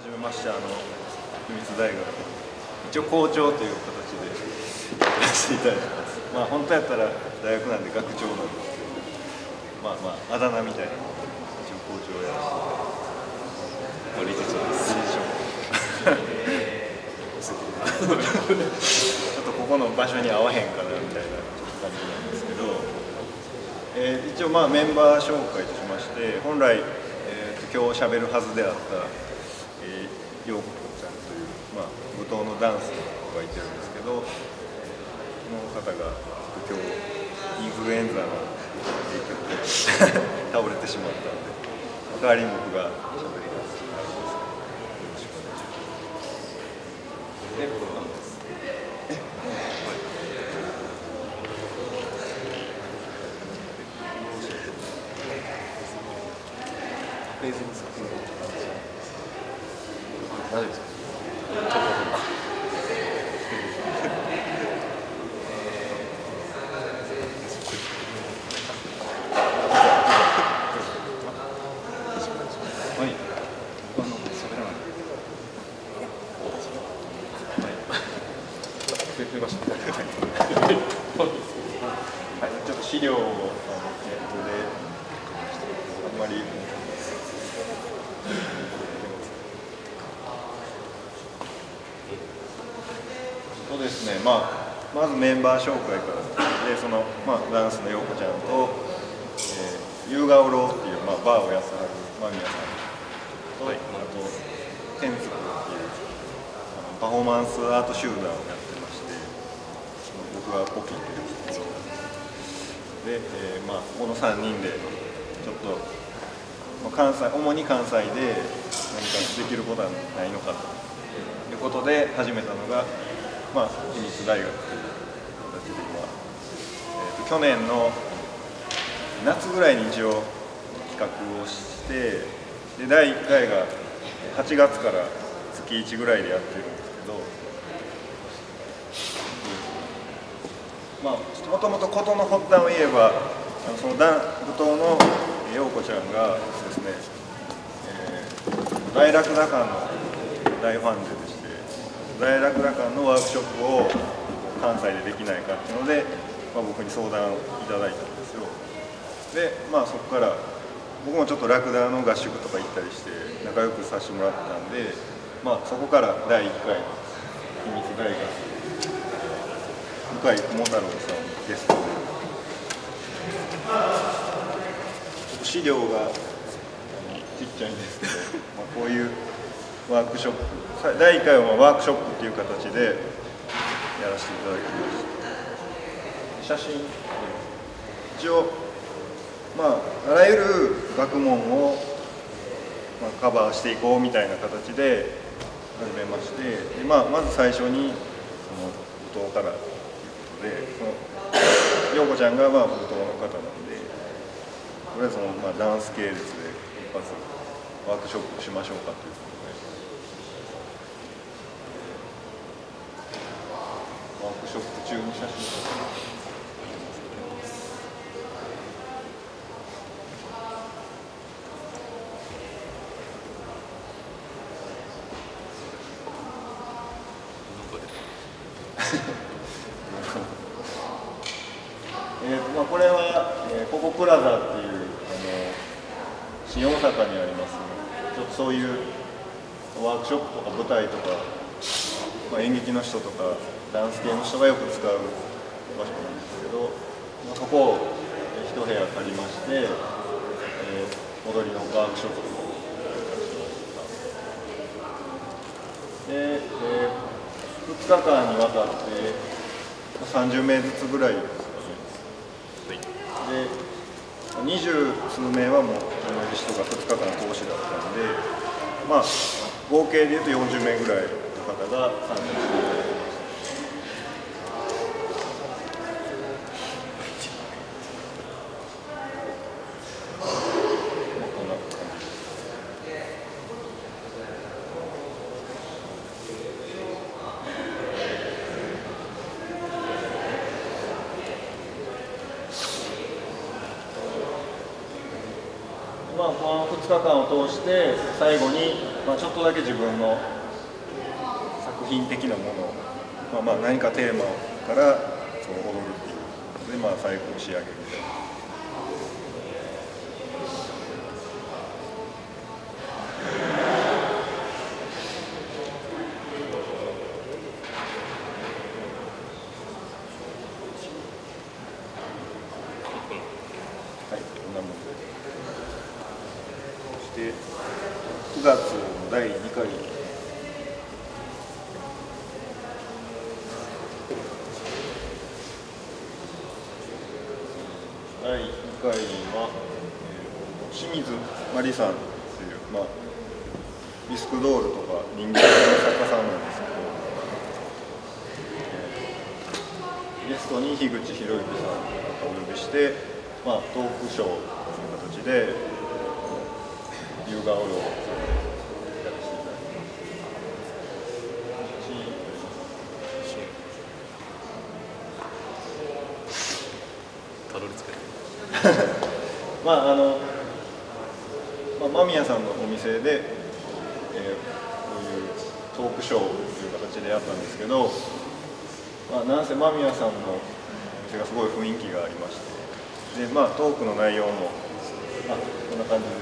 はじめまして、秘密大学、一応校長という形でやらせていただいてます。まあ本当やったら大学なんで学長なんですけど、まああだ名みたいな、一応校長をやらせていただいてます。理事長です。理事長。ちょっとここの場所に合わへんかなみたいな感じなんですけど、一応メンバー紹介としまして、本来、今日しゃべるはずであった、陽子ちゃんという、舞踏のダンスの子がいてるんですけど、その方が今日インフルエンザの影響で倒れてしまったので、代わりに僕がしゃべります。よろしくお願いします。で、これなんです。ページにつく大丈夫ですか？はい。他の喋らない。はい。出ました。はい。ちょっと資料をネットであんまり。そうですね、まずメンバー紹介からで、ダンスの陽子ちゃんと、夕顔楼っていう、バーをやってはる間宮さんと、はい、あと天竺っていうパフォーマンスアート集団をやってまして、僕はポキっていうんですけど、で、この3人でちょっと、主に関西で何かできることはないのかということで始めたのが、秘密大学という形で今、去年の夏ぐらいに一応企画をして、で第1回が8月から月1ぐらいでやってるんですけど、もともと事の発端を言えば、その舞踏の陽子ちゃんがですね、大楽打館の大ファンでして、大楽打館のワークショップを関西でできないかっていうので、僕に相談をいただいたんですよ。で、そこから僕もちょっとラクダの合宿とか行ったりして仲良くさせてもらったんで、そこから第1回の秘密大学、向井智太郎さんゲストで。資料がちっちゃいんですけど、こういうワークショップ、第1回はワークショップっていう形でやらせていただきました。写真、一応、あらゆる学問を、カバーしていこうみたいな形で始めまして、でまず最初にその舞踏からということで、陽子ちゃんが舞踏の方なんで、とりあえずダンス系列で一発ワークショップしましょうかということで、ワークショップ中に写真をこれは、ここプラザっていう新大阪にあります、ちょっとそういうワークショップとか舞台とか、演劇の人とかダンス系の人がよく使う場所なんですけど、そこを一部屋借りまして、踊りのワークショップをやって、2日間にわたって30名ずつぐらいで、20数名はもう同じ人が2日間通しだったんで、合計でいうと40名ぐらいの方が参加していただきました。こんな感じです。この2日間を通して最後にまあ、ちょっとだけ自分の作品的なものを、まあ、何かテーマからそう踊るっていうので、まあ、最後仕上げるみたいな。はい、こんなもんで。そして9月の第2回。第2回は、清水まりさんという、まあ、ビスクドールとか人形の作家さんなんですけど、ゲストに樋口博之さんをお呼びして、まあ、トークショーという形で夕顔をやらせていただきたどり着けないまあ間宮さんのお店で、こういうトークショーという形でやったんですけど、まあ、なんせ間宮さんのお店がすごい雰囲気がありまして、で、まあ、トークの内容もこんな感じです。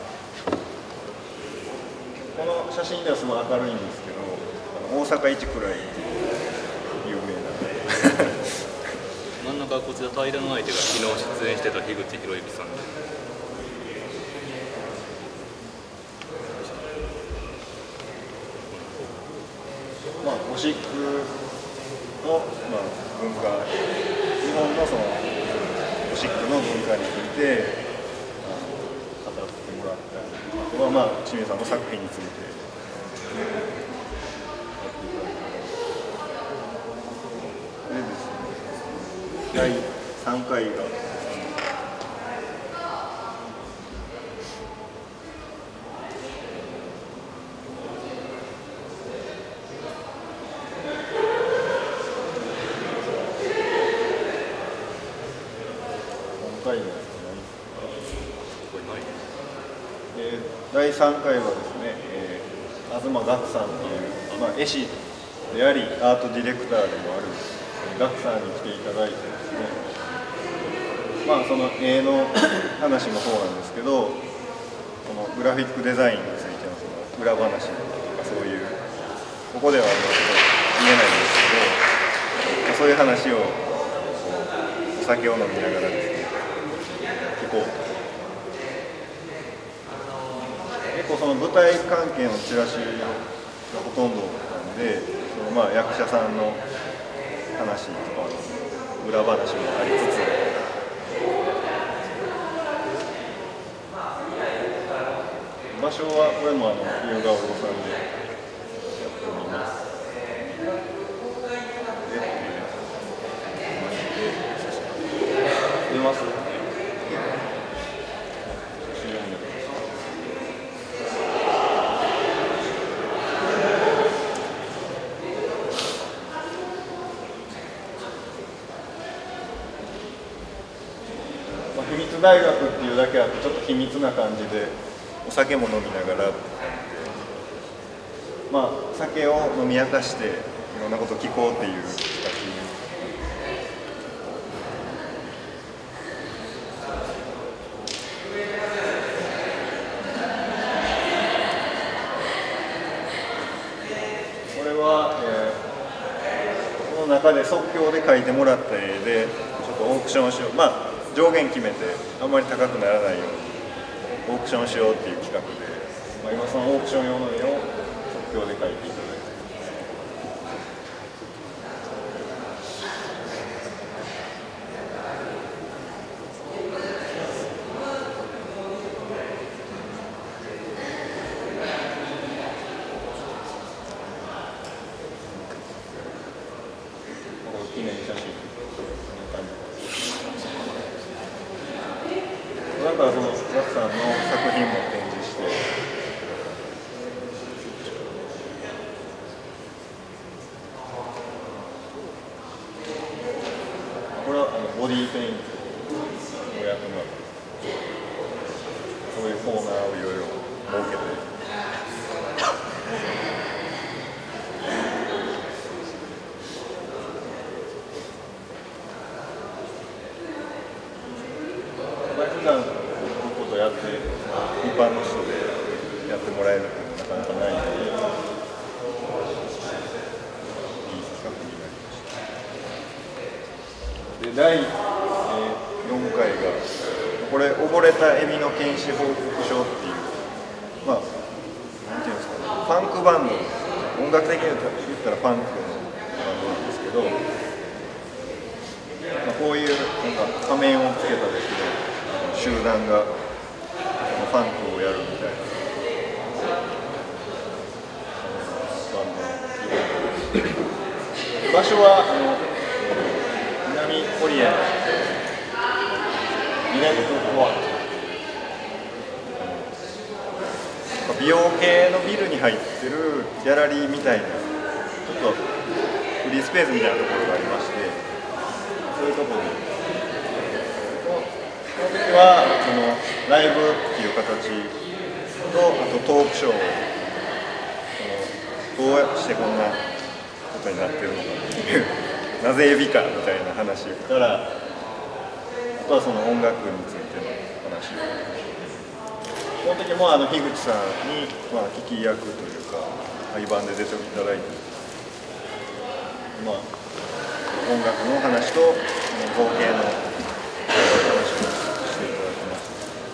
この写真ではすごい明るいんですけど、大阪一くらい有名な真ん中はこちら平の相手が昨日出演してた樋口博之さんで、 まあ、ゴシックの、まあ、文化、日本のそのゴシックの文化について語ってもらったり、あとは、まあ、清水さんの作品についてやっていただいて、でですね、第3回が第3回はですね、東岳さんという、まあ、絵師でありアートディレクターでもある岳さんに来ていただいてですね、まあ、その絵の話もそうなんですけど、このグラフィックデザインについてのその裏話とかそういう、ここでは言えないんですけど、そういう話をお酒を飲みながらですね聞こうと。結構その舞台関係のチラシがほとんどなんで、そのまあ役者さんの話とか裏話もありつつ、場所はこれも夕顔堂さんでやっております。出ます？秘密大学っていうだけあってちょっと秘密な感じでお酒も飲みながら、まあ酒を飲み明かしていろんなことを聞こうっていう企画。これは、この中で即興で描いてもらった絵でちょっとオークションをしよう、まあ上限決めてあんまり高くならないようにオークションしようっていう企画で、まあ、今そのオークション用の絵を即興で描いていただいて。記念写真こんな感じです。だからその岳さんの作品も展示して、これはボディーペイントをやってもらって、そういうコーナーをいろいろ設けて。 かなかないので、いい企画になりました。で、第、4回が、これ、溺れたエビの検視報告書っていう、まあ、なんていうんですかね、ファンクバンド、音楽的に言ったらファンクのバンドなんですけど、まあ、こういうなんか仮面をつけたですね、集団がファンクをやるみたいなバンドの場所は南コリアのミネットフォア美容系のビルに入ってるギャラリーみたいなちょっとフリースペースみたいなところがありまして、そういうところでその時はそのライブっていう形と、あとトークショーをどうしてこんなことになってるのかっていうなぜエビかみたいな話から、あとはその音楽についての話を、その時も樋口さんに聞き役というか対バンで出ていただいて、音楽の話と合計の話をしていただきます。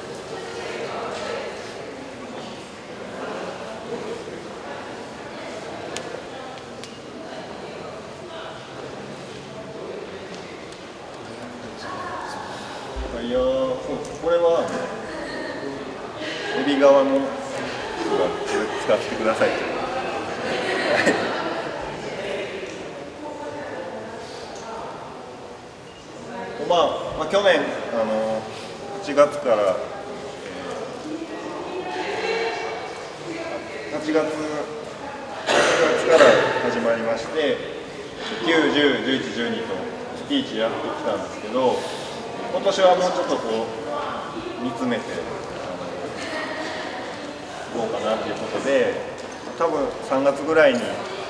いや、そうこれはエビ側の人が使ってくださいと。去年8月から、8月から始まりまして、9、10、11、12と月1やってきたんですけど、今年はもうちょっとこう煮詰めてどうかなということで、多分3月ぐらいに一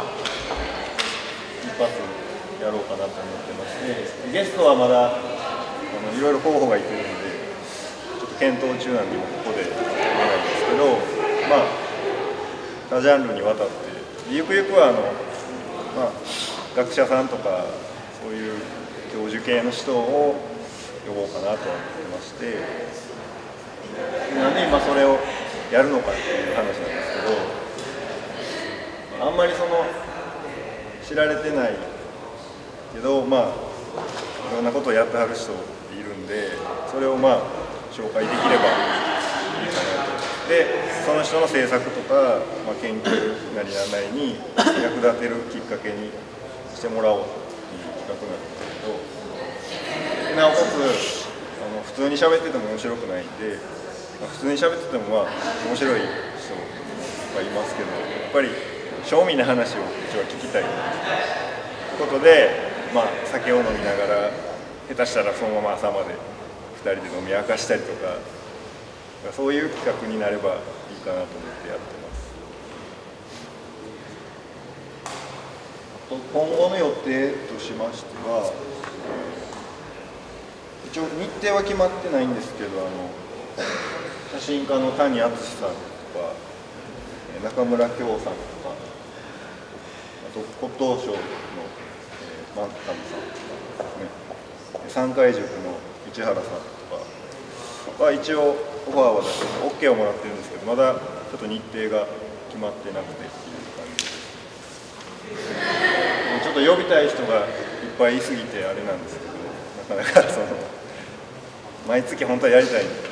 発やろうかなと思ってまして、ゲストはまだいろいろ候補がいてるので、ちょっと検討中なんで今ここで言えないんですけど、他ジャンルにわたって、ゆくゆくは学者さんとかそういう教授系の人を呼ぼうかなと思ってまして、なんで今それをやるのかっていう話なんですけど、あんまりその知られてないけど、いろんなことをやってはる人いるんで、それを紹介できればいいかなと。で、その人の制作とか、研究なりなんなりに役立てるきっかけにしてもらおうという企画なんですけど、なおかつ普通に喋ってても面白くないんで、普通に喋ってても面白い人がいますけど、やっぱり正味な話をうちは聞きたいということで、酒を飲みながら下手したらそのまま朝まで2人で飲み明かしたりとか、そういう企画になればいいかなと思ってやってます。今後の予定としましては、一応日程は決まってないんですけど、写真家の谷敦さんとか中村京さんとか、あと骨董商の万上さんとかですね、三海塾の市原さんとかは一応オファーは出して OK をもらってるんですけど、まだちょっと日程が決まってなくてっていう感じです。ちょっと呼びたい人がいっぱいいすぎてあれなんですけど、なかなか毎月本当はやりたいんです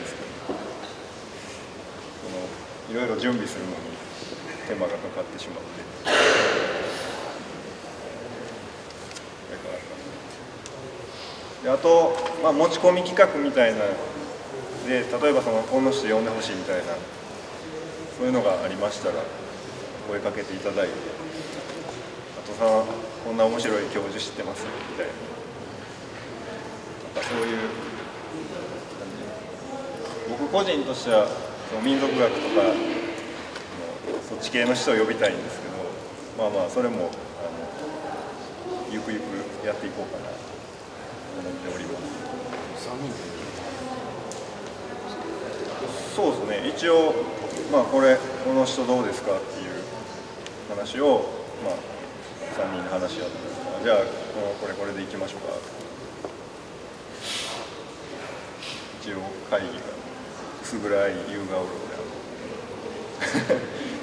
けど、いろいろ準備するのに手間がかかってしまって。で、あと、持ち込み企画みたいなで、例えばこの人呼んでほしいみたいな、そういうのがありましたら声かけていただいて、あとさ、こんな面白い教授知ってますみたいな、そういう感じ。僕個人としては民族学とかそっち系の人を呼びたいんですけど、それもゆくゆくやっていこうかなと思っております。3人でそうですね、一応この人どうですかっていう話を、3人で話し合って、じゃあこれでいきましょうか。一応会議が薄暗い夕顔楼で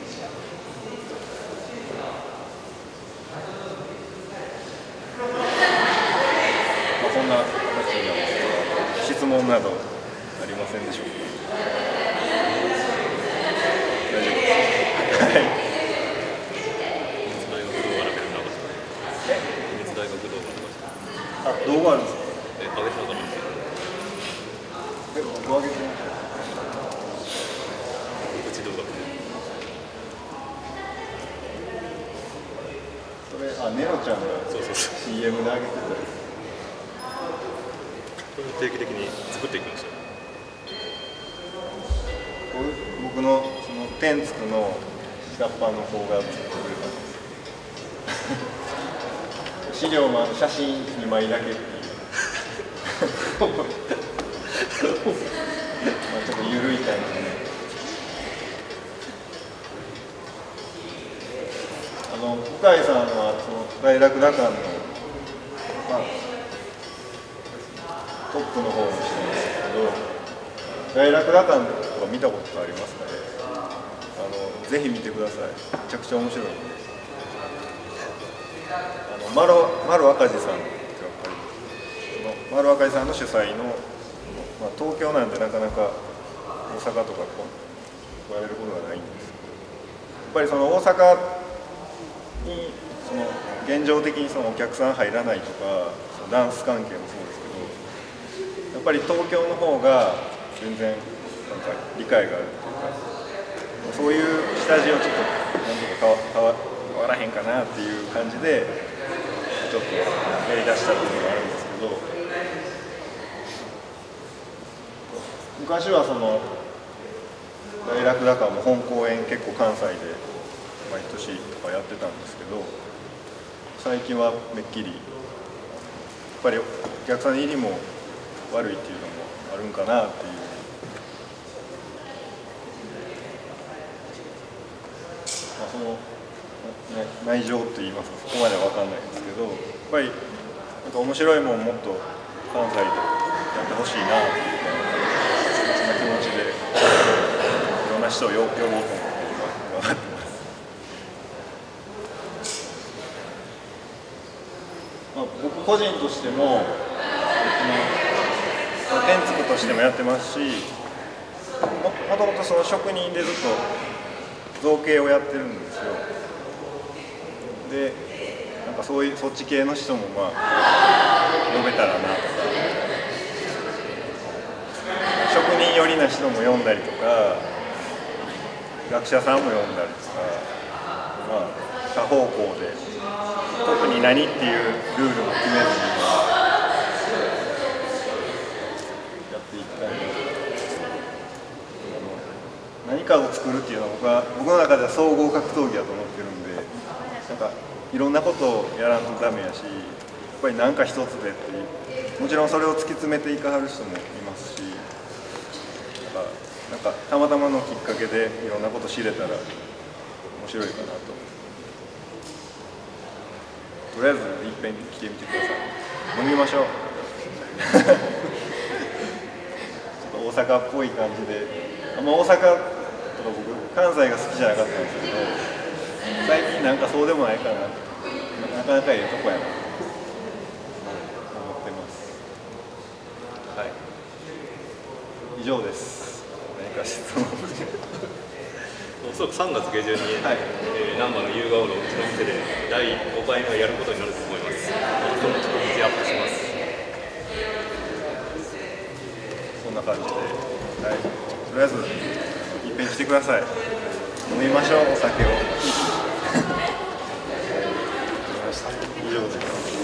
そんな形なんですけど、質問などありませんでしょうか。大丈夫です。はい。動画あるんですか。 上げたから。 僕上げてます。 うち動画。 それネロちゃんがそうそうそう CM で上げてた。 これを定期的に作っていきました。 僕のその天竺の下っ端の子が作ってくれたんです。資料も写真2枚だけっていうちょっと緩い感じで、向井さんはその大楽打艦の、トップの方の人なんですけど、大楽打艦とか見たことありますかね。ぜひ見てください。めちゃくちゃ面白い。丸赤字さんってわかります。丸赤字さんの主催の、東京なんでなかなか大阪とか来られることがないんですけど、やっぱりその大阪にその現状的にそのお客さん入らないとか、そのダンス関係もそうですけど、やっぱり東京の方が全然なんか理解があるっていうか、そういう下地をちょっとなんとか変わらへんかなっていう感じでちょっとやりだしたっていうのがあるんですけど、昔はその大楽打艦も本公演結構関西で毎年とかやってたんですけど、最近はめっきりやっぱりお客さん入りも悪いっていうのもあるんかなっていう。その内情って言いますか、そこまでは分かんないんですけど、やっぱりなんか面白いもんもっと関西でやってほしいなっていうそんな気持ちでいろんな人を呼ぼうと思って頑張ってます。僕個人としても天竺としてもやってますし、もともとその職人でずっと造形をやってるんですよ。で、なんかそっち系の人も呼べたらなとか、職人寄りな人も呼んだりとか、学者さんも呼んだりとか、多方向で特に何っていうルールも決めずにやっていきたいな。何かを作るっていうのは僕の中では総合格闘技だと思ってるんで、なんかいろんなことをやらんとダメやし、やっぱり何か一つでっていう、もちろんそれを突き詰めていかはる人もいますし、なんかたまたまのきっかけでいろんなこと知れたら面白いかなと。とりあえずいっぺんに来てみてください。飲みましょう。ちょっと大阪っぽい感じで、大阪とか僕関西が好きじゃなかったんですけど、最近なんかそうでもないかな、なかなかいいとこやなと思ってます。はい、以上です。何か質問。 おそらく3月下旬に、難波の夕顔のうちの店で第5回目をやることになると思います。そのちょっと見てアップします。 そんな感じで、とりあえずいっぺん来てください。飲みましょう、お酒を。以上です。